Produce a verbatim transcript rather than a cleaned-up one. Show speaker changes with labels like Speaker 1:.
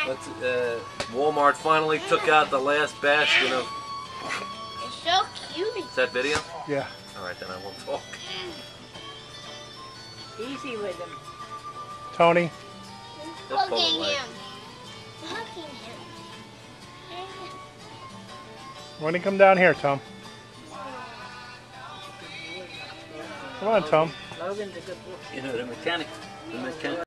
Speaker 1: Let's, uh, Walmart finally took out the last bastion of...
Speaker 2: It's so cute.
Speaker 1: Is that video?
Speaker 3: Yeah.
Speaker 1: Alright, then I won't talk.
Speaker 4: Easy with him.
Speaker 3: Tony.
Speaker 1: Just pull
Speaker 2: Hugging
Speaker 1: away.
Speaker 2: him. Hugging him.
Speaker 3: Why don't you come down here, Tom? Come on, Tom.
Speaker 4: Logan's a good boy.
Speaker 1: You know, the mechanic, the mechanic